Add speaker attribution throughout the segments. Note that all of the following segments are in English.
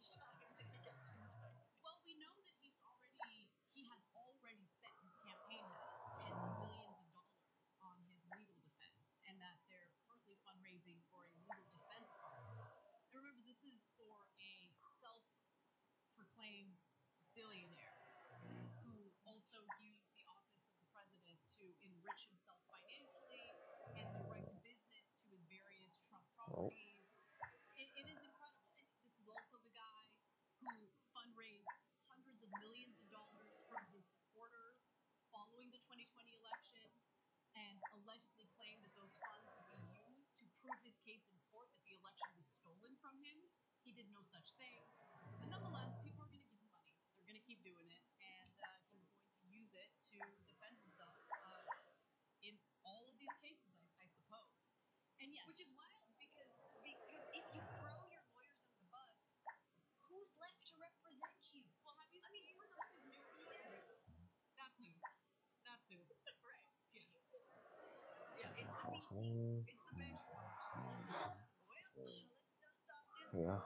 Speaker 1: each time that he gets indicted.
Speaker 2: Well, we know that he has already spent, his campaign has, tens of millions of dollars on his legal defense, and that they're currently fundraising for a legal defense fund. And remember, this is for a self-proclaimed billionaire who also used the office of the president to enrich himself financially and direct business to his various Trump properties. It is incredible. And this is also the guy who fundraised hundreds of millions of dollars from his supporters following the 2020 election and allegedly claimed that those funds would be used to prove his case in court that the election was stolen from him. He did no such thing. But nonetheless, people are going to give him money. They're going to keep doing it, and he's going to use it to defend himself in all of these cases, I suppose. And yes,
Speaker 1: which is wild because if you throw your lawyers under the bus, who's left to represent you?
Speaker 2: Well, have you seen some of his new releases? That's who.
Speaker 1: Right.
Speaker 2: Yeah.
Speaker 1: Yeah, it's the B team. It's the bench warmers. Well, let's stop this.
Speaker 3: Yeah.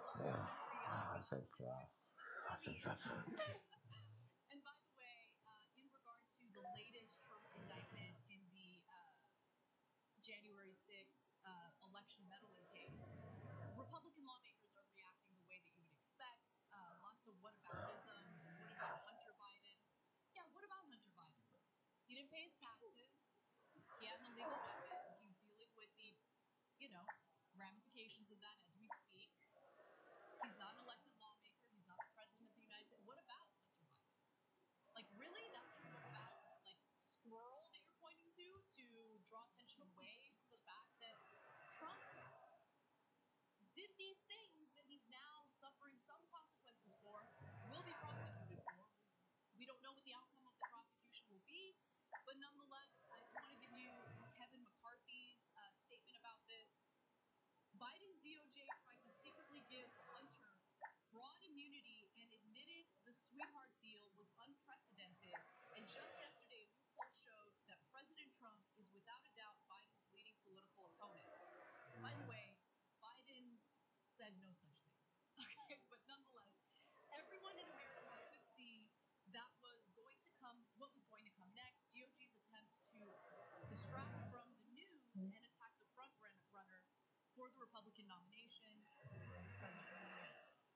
Speaker 3: I think that's it.
Speaker 2: And by the way, in regard to the latest Trump indictment in the January 6th election meddling case, Republican lawmakers are reacting the way that you would expect. Lots of whataboutism. What about Hunter Biden? Yeah, what about Hunter Biden? He didn't pay his taxes. He had an illegal weapon. He's dealing with the, ramifications of that as we speak. He's not an elected lawmaker. He's not the president of the United States. What about Hunter Biden? Like, really? That's your what about, squirrel that you're pointing to draw attention away from the fact that Trump did these things that he's now suffering some consequences for, will be prosecuted for. We don't know what the outcome of the prosecution will be, but nonetheless, I want to give you Kevin McCarthy's statement about this. Biden's DOJ tried to secretly give Hunter broad immunity and admitted the sweetheart deal was unprecedented. And just yesterday, a new poll showed that President Trump is without a doubt Biden's leading political opponent. By the way, Biden said no such things. Okay, but nonetheless, everyone in America could see that was going to come, what was going to come next. DOJ's attempt to distract from the news and attack the front runner for the Republican nomination, President Trump.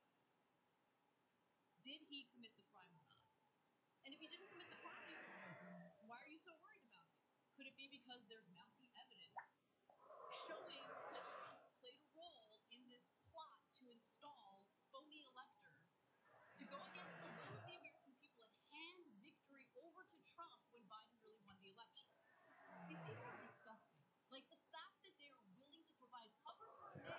Speaker 2: Did he commit the crime or not? And if he didn't commit the crime, why are you so worried about it? Could it be because there's mounting evidence showing that Trump played a role in this plot to install phony electors to go against the will of the American people and hand victory over to Trump when Biden really won the election? These people are disgusting. Like, the fact that they are willing to provide cover for a man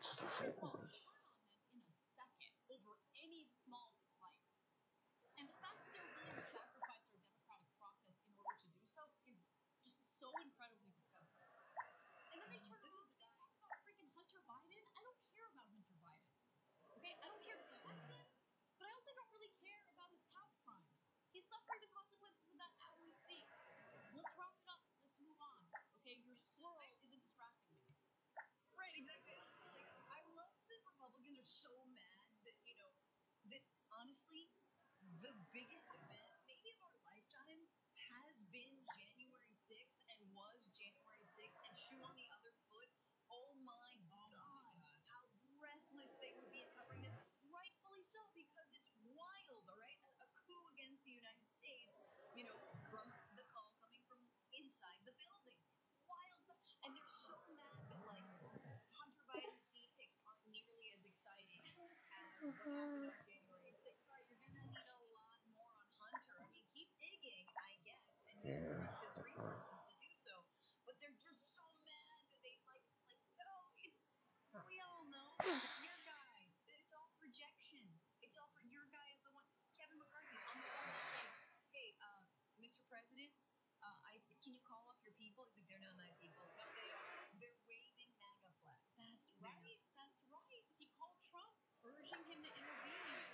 Speaker 2: in a second over any small slight. And the fact that they're willing to sacrifice our democratic process in order to do so is just so incredibly disgusting. And then they turn around and talk about freaking Hunter Biden. I don't care about Hunter Biden. Okay? I don't care to protect him, but I also don't really care about his tax crimes. He's suffering the consequences of that as we speak. Let's wrap it up. Let's move on. Okay? Your squirrel isn't distracting me.
Speaker 1: Right, exactly. Like, I love that Republicans are so mad that, that honestly, the biggest event, maybe of our lifetimes, has been January 6th and was January 6th, and shoe on the other foot. Oh my God, how breathless they would be in covering this. Rightfully so, because it's wild, all right? A coup against the United States, from the call coming from inside the building. Wild stuff. And they're so mad that, Hunter Biden's D picks aren't nearly as exciting as what happened on January 6th. Sorry, you're going to need a lot more on Hunter. I mean, keep digging, I guess, and use Russia's resources to do so. But they're just so mad that they, no, we all know your guy. It's all projection. It's all your guy is the one. Kevin McCarthy on the phone. Hey, Mr. President, can you call off your people? He's like, they're not my people. No, they are. They're waving MAGA flags.
Speaker 2: That's right. That's right. He called Trump, urging him to intervene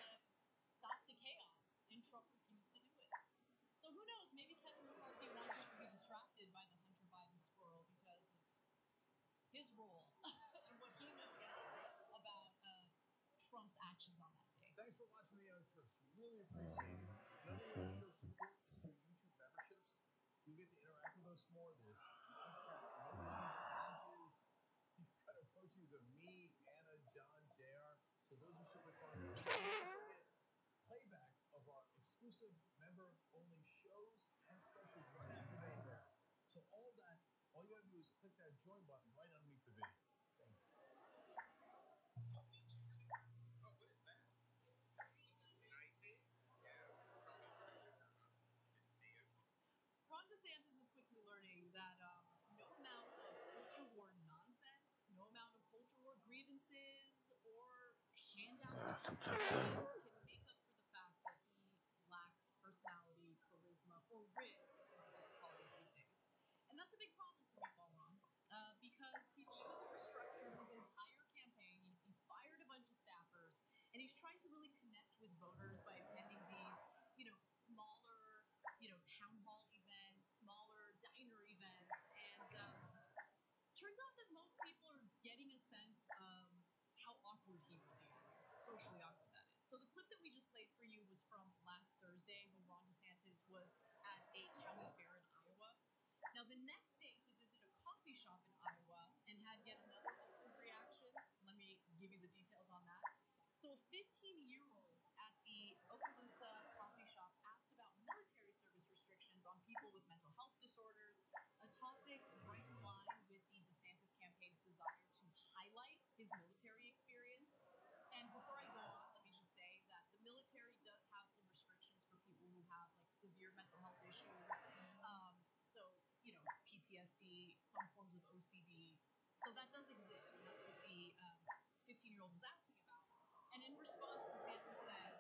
Speaker 3: Thanks for watching the clips. Really appreciate it. Another way to show support is through YouTube memberships. You get to interact with us more. There's live chat emojis, badges. You've got emojis of me, Anna, John, JR. So those are super fun. You also get playback of our exclusive member-only shows and specials right after they air. So all that, all you gotta do is click that join button right underneath the video. Thank you.
Speaker 2: Ron DeSantis is quickly learning that no amount of culture war nonsense, no amount of culture war grievances, or handouts to Republicans can make up for the fact that he lacks personality, charisma, or riz, as he likes to call it these days. And that's a big problem for Meatball Ron, because he just restructured his entire campaign. He fired a bunch of staffers, and he's trying to really connect with voters by attending these, smaller, town hall events, smaller diner events, and turns out that most people are getting a sense of how awkward he really is, socially awkward that is. So the clip that we just played for you was from last Thursday when Ron DeSantis was at a county fair in Iowa. Now the next day he visited a coffee shop in Iowa and had yet another awkward reaction. Let me give you the details on that. So a 15-year-old at the Okaloosa coffee shop asked about military service restrictions on people with mental health disorders, a topic right in line with the DeSantis campaign's desire to highlight his military experience. And before I go on, let me just say that the military does have some restrictions for people who have like severe mental health issues. So, PTSD, some forms of OCD. So that does exist, and that's what the 15-year-old was asking about. And in response, DeSantis said,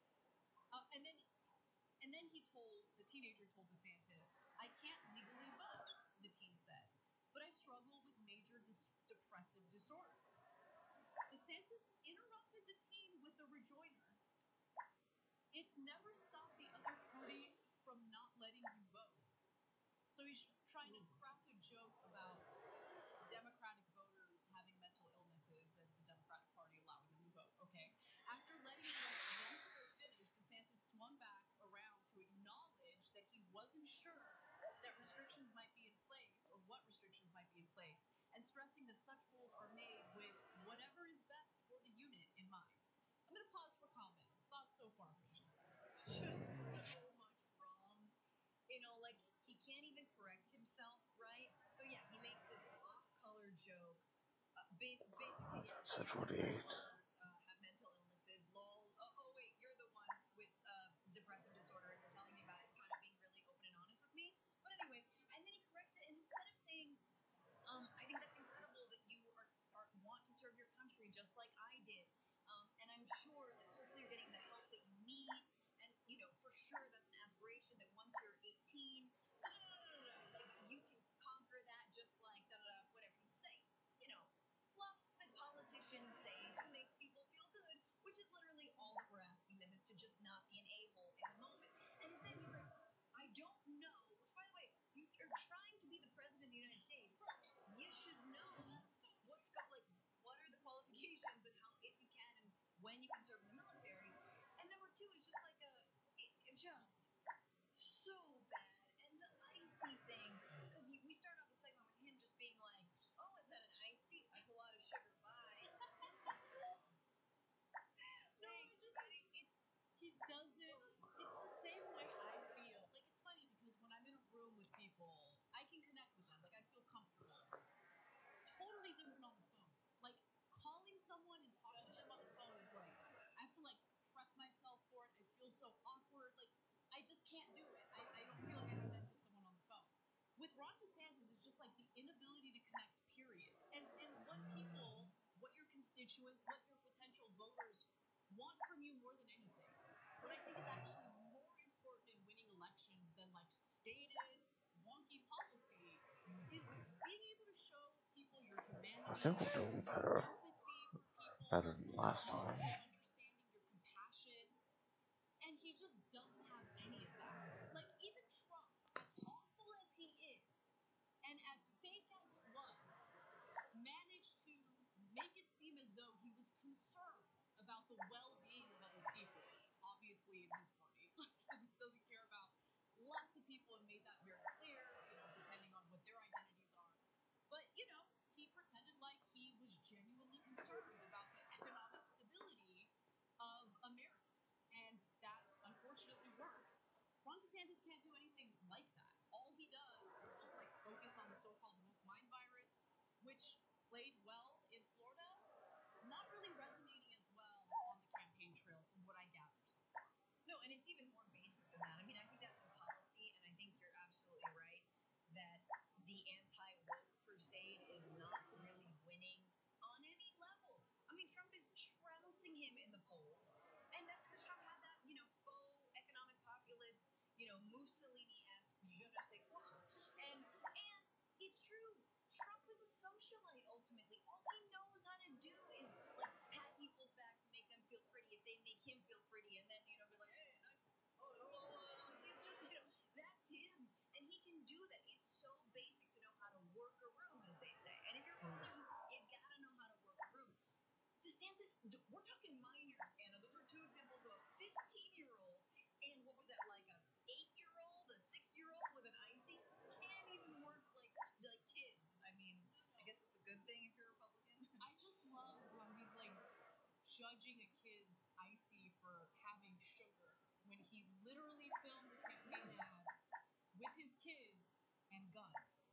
Speaker 2: and then the teenager told DeSantis, "I can't legally vote," the teen said, "but I struggle with major depressive disorder." DeSantis interrupted the teen with a rejoinder. "It's never stopped the other party from not letting you vote." So he's trying to crack a joke about Democratic voters having mental illnesses and the Democratic Party allowing them to vote. Okay. After letting the youngster finish, DeSantis swung back around to acknowledge that he wasn't sure that restrictions might be in place or what restrictions might be in place, and stressing that such rules are made with whatever is best for the unit in mind. I'm going to pause for comment. Thoughts so far, Francesca?
Speaker 1: Just so much wrong. Like he can't even correct himself, right? So yeah, he makes this off-color joke. Basically,
Speaker 4: That's 28.
Speaker 1: Have mental illnesses. Lol. Oh, wait, you're the one with depressive disorder, and you're telling me about it, and kind of being really open and honest with me. But anyway, and then he corrects it, and instead of saying, I think that's incredible that you want to serve your country just like I did, and I'm sure, like, hopefully you're getting the help that you need, and for sure that's an aspiration that once you're 18, like you can conquer that just like whatever he's saying, fluff that politicians say to make people feel good, which is literally all that we're asking them, is to just not be an a-hole in the moment. And instead he's like, I don't know, which by the way, you're trying to be the president of the United States. You should know what are the qualifications and how, if you can, and when you can serve in the military. And number two is just like just so bad. And the icy thing, because we start off the segment with him just being like, oh, is that an icy? That's a lot of sugar. Bye.
Speaker 2: No, he does it. It's the same way I feel. Like, it's funny because when I'm in a room with people, I can connect with them. Like, I feel comfortable. Totally different on the phone. Like, calling someone and talking to them on the phone is like, I have to like prep myself for it. I feel so awkward. Like, I just can't do it. I don't feel like I connect with someone on the phone. With Ron DeSantis, it's just like the inability to connect, period. And what your constituents, what your potential voters want from you more than anything, what I think is actually more important in winning elections than like stated wonky policy, is being able to show people your humanity,
Speaker 4: I think we're doing better.
Speaker 2: empathy for people,
Speaker 4: Better than last time.
Speaker 2: understanding, your compassion. And he just doesn't have any of that. Like, even Trump, as awful as he is, and as fake as it was, managed to make it seem as though he was concerned about the well-being of other people. politically in his party. Doesn't care about lots of people and made that very clear, depending on what their identities are. But, he pretended like he was genuinely concerned about the economic stability of Americans. And that unfortunately worked. Ron DeSantis can't do anything like that. All he does is just like focus on the so-called woke mind virus, which played well in Florida, not really resonating as well on the campaign trail from what I gather so far.
Speaker 1: No, and it's even more basic than that. I mean, I think that's in policy, and I think you're absolutely right that the anti-woke crusade is not really winning on any level. I mean, Trump is trouncing him in the polls, and that's because Trump had that, faux economic populist, Mussolini-esque je ne sais quoi. And it's true. Trump is a socialite ultimately. All he knows how to do is like pat people's backs and make them feel pretty if they make him feel pretty, and then be like, hey, nice one. He's just that's him, and he can do that. It's so basic to know how to work a room, as they say. And if you're a politician, you gotta know how to work a room. DeSantis, we're talking minors, Anna. Those are two examples of a 15-year-old and what was that, like a 8-year-old, a 6-year-old with an icy? Can't even work like kids. I mean, I guess it's a good thing if you're a Republican.
Speaker 2: I just love when he's like judging a kid's icy for having sugar when he literally filmed a campaign ad with his kids and guns.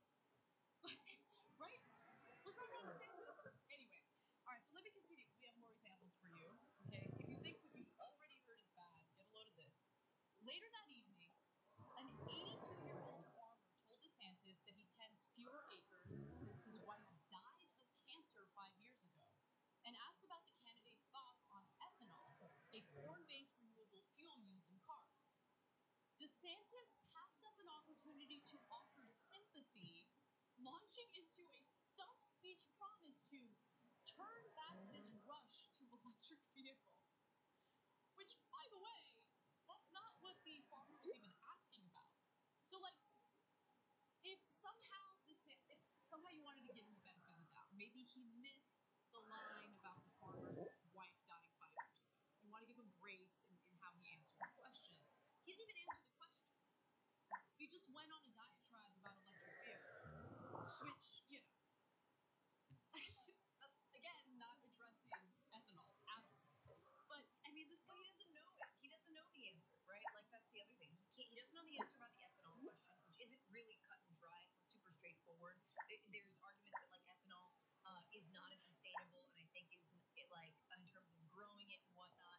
Speaker 2: Right? Was that Ron DeSantis? Anyway, all right, but let me continue because we have more examples for you. Okay, if you think what you've already heard is bad, get a load of this. Later that evening, an 82-year-old farmer told DeSantis that he tends fewer acres since his wife died of cancer 5 years ago, and asked about the candidate's thoughts on ethanol, a corn-based renewable fuel used in cars. DeSantis passed up an opportunity to offer sympathy, launching into a stump speech promise to turn back this rush to electric vehicles. Which, by the way, that's not what the farmer was even asking about. So, like, if somehow you wanted to give him the benefit of the doubt, maybe he missed the line about the farmer's wife dying 5 years ago. You want to give him grace in how he answered the question. He didn't even answer the question. He just went on a diatribe about electric vehicles, which, that's, again, not addressing ethanol at all. But, I mean, this guy...
Speaker 1: Well, he doesn't know it. He doesn't know the answer, right? Like, that's the other thing. He doesn't know the answer about the ethanol question, which isn't really cut and dry. It's super straightforward. There's arguments that, like, ethanol is not as sustainable, and I think like, in terms of growing it and whatnot.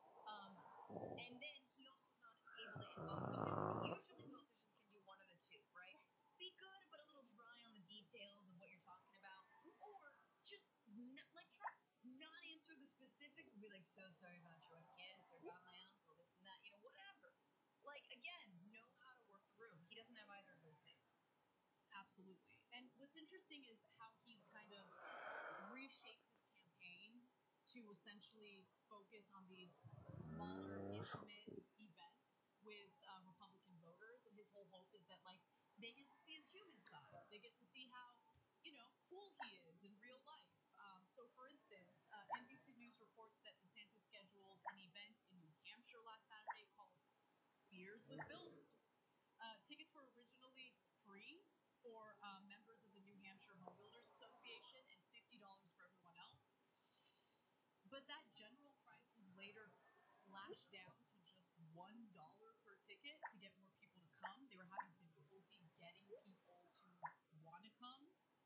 Speaker 1: And then he also is not able to invoke sympathy. Usually politicians can do one of the two, right? Be good, but a little dry on the details of what you're talking about. Or just, like Trump, not answer the specifics, but be like, so sorry about your cancer, about my uncle, this and that, whatever. Like, again, know how to work the room. He doesn't have either of those things.
Speaker 2: Absolutely. And what's interesting is how he's kind of reshaped his campaign to essentially focus on these smaller, intimate events with Republican voters. And his whole hope is that, like, they get to see his human side. They get to see how, cool he is in real life. So, for instance, NBC News reports that DeSantis scheduled an event in New Hampshire last Saturday called Beers with Builders. Tickets were originally free for members of the New Hampshire Home Builders Association and $50 for everyone else. But that general price was later slashed down to just $1 per ticket to get more people to come. They were having difficulty getting people to want to come.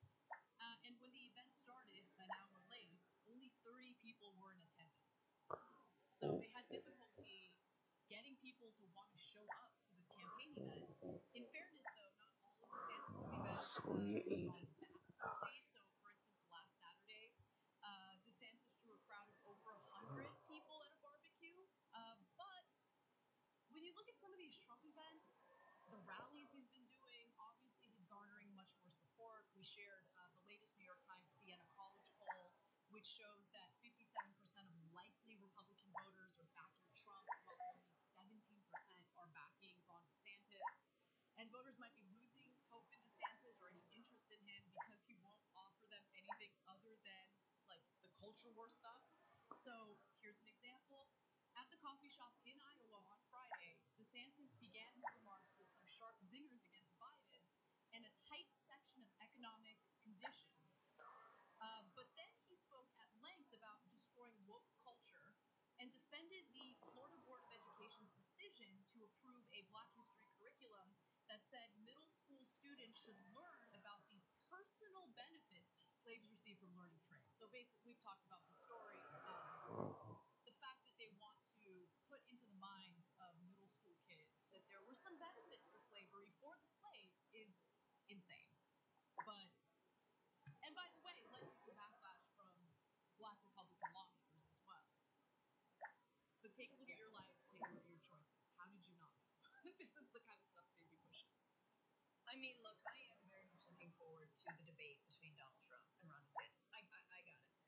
Speaker 2: And when the event started an hour late, only 30 people were in attendance. So they had difficulty getting people to want to show up to this campaign event. In fairness, though, not all of DeSantis' events have gone that poorly. So, for instance, last Saturday, DeSantis drew a crowd of over 100 people at a barbecue. But when you look at some of these Trump events, the rallies he's been doing, obviously he's garnering much more support. We shared the latest New York Times Siena College poll, which shows that 57% of likely Republican voters are backing Trump, while only 17% are backing Ron DeSantis. And voters might be losing hope in DeSantis or any interest in him because he won't offer them anything other than, like, the culture war stuff. So here's an example. At the coffee shop in Iowa on Friday, DeSantis began his remarks with some sharp zingers against Biden and a tight section of economic conditions. But then he spoke at length about destroying woke culture and defended the Florida Board of Education's decision to approve a Black History curriculum that said middle school students should learn about the personal benefits slaves received from learning trade. So basically, we've talked about the story. The fact that they want to put into the minds of middle school kids that there were some benefits to slavery for the slaves is insane. But, and by the way, led to some backlash from Black Republican lawmakers as well. But take a look at your life, take a look at your choices. How did you not know? This is the kind of stuff they'd be pushing.
Speaker 1: I mean, look, I am very much looking forward to the debate between Donald Trump and Ron DeSantis. I gotta say,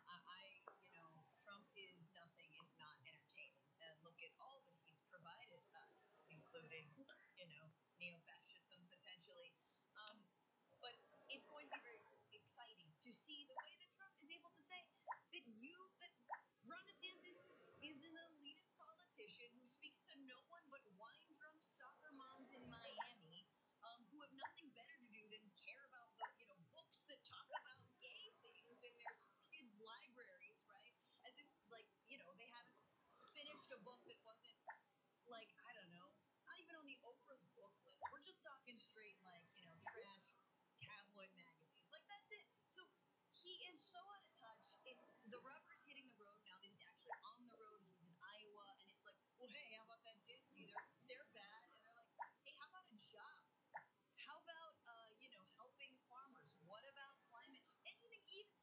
Speaker 1: Trump is nothing if not entertaining. And look at all that he's provided us, including, neo-fascism potentially. But it's going to be very exciting to see the way that Trump is able to say that Ron DeSantis is an elitist politician who speaks to no one but wine-drunk soccer moms in Miami, who have nothing better to do than care about the books that talk about gay things in their kids' libraries, right? As if they haven't finished a book that wasn't I don't know, not even on the Oprah's book list. We're just talking straight trash tabloid magazines. That's it. So he is so out of touch. It's the rubber's hitting the road now that he's actually on the road. He's in Iowa, and it's like, well, hey, how about that Disney? They're bad, and they're like, hey, how about a job? How about helping farmers? What about climate? Anything,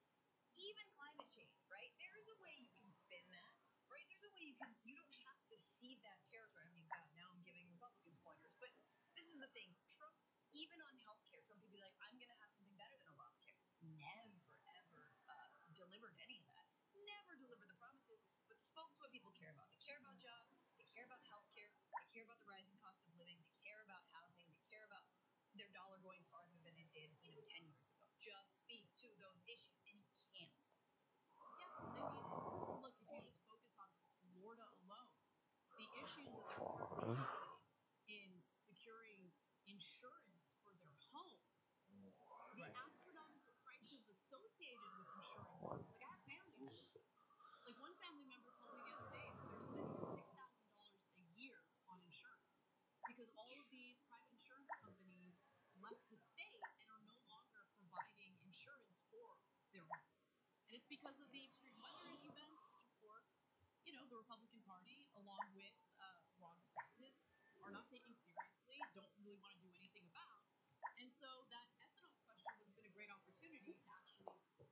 Speaker 1: even climate change, right? There is a way you can spin that, right? There's a way you don't have to cede that territory. I mean, God, now I'm giving Republicans pointers, but this is the thing. Trump, even on healthcare, Trump could be like, I'm going to have something better than Obamacare. Never, ever delivered any of that. Never delivered the promises, but spoke to what people care about. They care about jobs. They care about healthcare. They care about the rising cost of living. They care about housing. They care about their dollar going farther than it did, 10 years ago. Just speak to those issues, and he can't.
Speaker 2: Yeah, I mean, look, if you just focus on Florida alone, the issues that they're currently having in securing insurance for their homes, the astronomical prices associated with insuring homes. I have family members. One family member told me the other day that they're spending $6,000 a year on insurance because all of these private insurance companies left the state and are no longer providing insurance for their homes. And it's because of the extreme weather events, which, of course, the Republican Party, along with Ron DeSantis, are not taking seriously, don't really want to do anything about. And so that ethanol question would have been a great opportunity to actually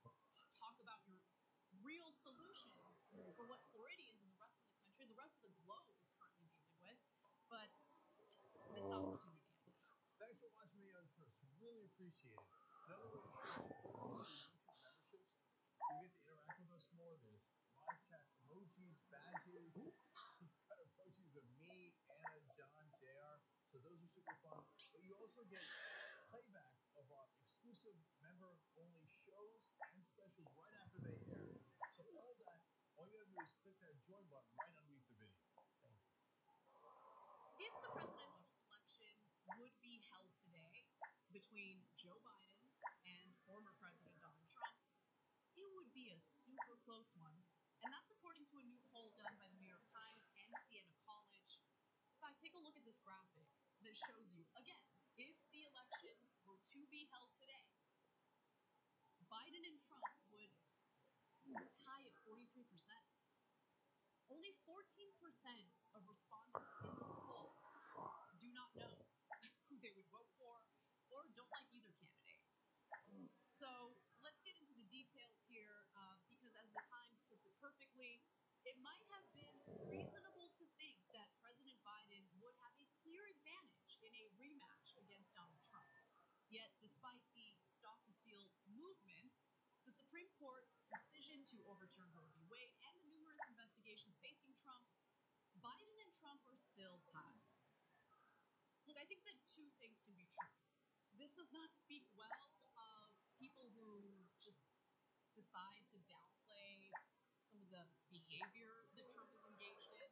Speaker 2: talk about your real solutions for what Floridians and the rest of the country, the rest of the globe is currently dealing with. But missed opportunity, I guess.
Speaker 3: Thanks for watching The Young Person. Really appreciate it. Another way to show support is through YouTube memberships. You get to interact with us more. There's live chat emojis, badges. You've got emojis of me, Anna, John, JR. So those are super fun. But you also get playback of our exclusive member-only shows and specials right after they air. So all you gotta do is click that join button right underneath the video. Thank you.
Speaker 2: If the presidential election would be held today between Joe Biden and former President Donald Trump, it would be a super close one. And that's according to a new poll done by the New York Times and Siena College. In fact, take a look at this graphic that shows you, again, if the election were to be held today, Biden and Trump would tie at 43%. Only 14% of respondents in this poll do not know who they would vote for or don't like either candidate. So let's get into the details here because as the Times puts it perfectly, it might have been reasonable to think that President Biden would have a clear advantage in a rematch against Donald Trump. Yet, despite the Stop the Steal movement, the Supreme Court's decision to overturn Roe v. Wade and the numerous investigations facing Trump, Biden and Trump are still tied. Look, I think that two things can be true. This does not speak well of people who just decide to downplay some of the behavior that Trump is engaged in.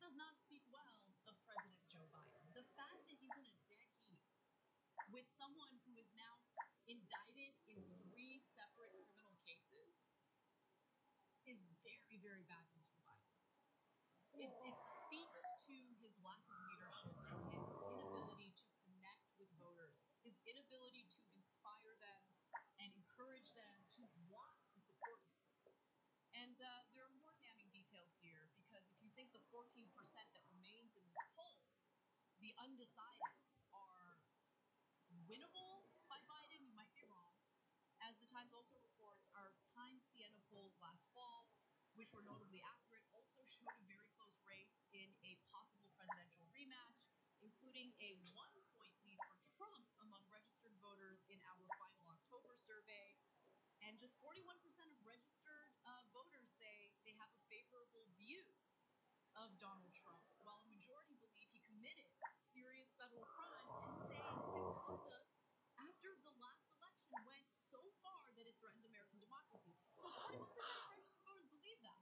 Speaker 2: does not speak well of President Joe Biden. The fact that he's in a dead heat with someone who is now indicted in 3 separate criminal cases is very, very bad news for Biden. It speaks to his lack of leadership, his inability to connect with voters, his inability to inspire them and encourage them to want to support him. And there are more damning details here, because if you think the 14% that remains in this poll, the undecideds, are winnable by Biden, you might be wrong. As the Times also reports, our Times Siena polls last fall, which were notably accurate, also showed a very close race in a possible presidential rematch, including a 1-point lead for Trump among registered voters in our final October survey. And just 41% of registered voters say they have a favorable view of Donald Trump, while a majority believe he committed serious federal crimes and say his conduct after the last election went so far that it threatened American democracy. So 41% of registered voters believe that.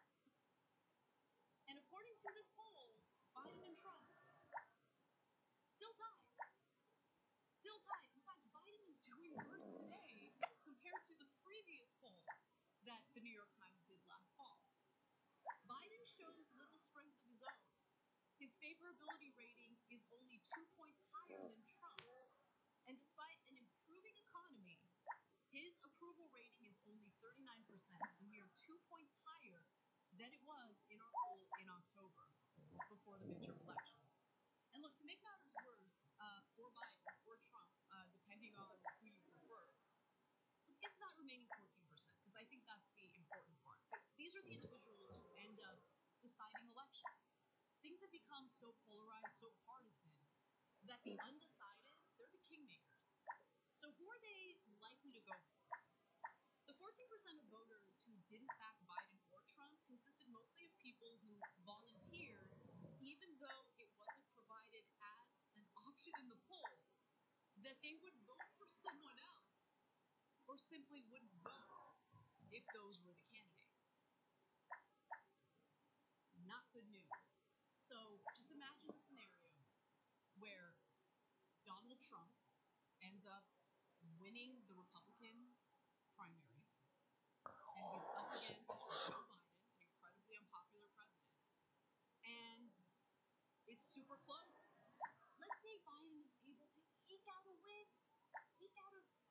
Speaker 2: And according to this poll, Biden and Trump still tied. Still tied. In fact, Biden is doing worse today compared to the previous poll that the New York Times did last fall. Biden shows little strength of his own. His favorability rating is only 2 points higher than Trump's. And despite an improving economy, his approval rating is only 39%, and we are 2 points higher than it was in our poll in October, before the midterm election. And look, to make matters worse for Biden or Trump, depending on who you prefer, let's get to that remaining 14%, because I think that's the important part. These are the individuals who end up deciding elections. Things have become so polarized, so partisan, that the undecideds, they're the kingmakers. So who are they likely to go for? The 14% of voters who didn't back Biden or Trump consisted mostly of people who volunteered, even though it wasn't provided as an option in the poll, that they would vote for someone else, or simply wouldn't vote if those were the candidates. Not good news. So just imagine a scenario where Donald Trump ends up winning the Republican primaries, and he's up against Joe Biden, an incredibly unpopular president, and it's super close. Let's say Biden is able to eke out a win, eke out a